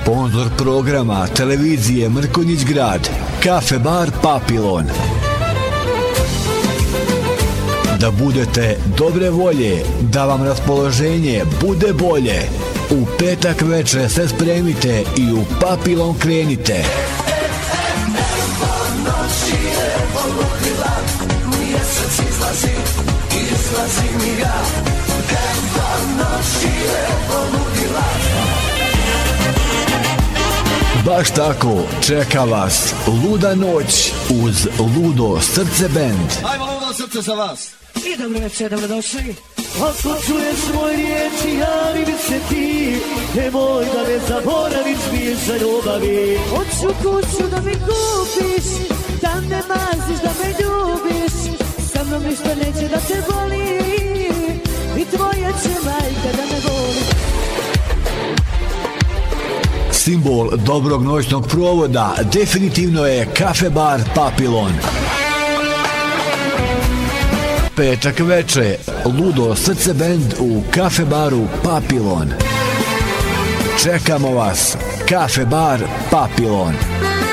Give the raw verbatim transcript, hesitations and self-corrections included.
Sponzor programa televizije Mrkonjić Grad, Kafe bar Papilon. Da budete dobre volje, da vam raspoloženje bude bolje. U petak večer se spremite i u Papilon krenite. Baš tako, čeka vas luda noć uz Ludo Srce Band. Ajmo ludo srce za vas. I dobro večer, dobrodošli. Ako čuješ moj riječi, javi mi se ti, nemoj da me zaboraviš, biješ za ljubavi. Hoću kuću da mi kupiš, da me maziš, da me ljubiš, sa mnom ništa neće da te boli, i tvoja će majka da me voli. Simbol dobrog noćnog provoda definitivno je Kafe bar Papilon. Petak veče, Ludo Srce Band u Kafe baru Papilon. Čekamo vas, Kafe bar Papilon.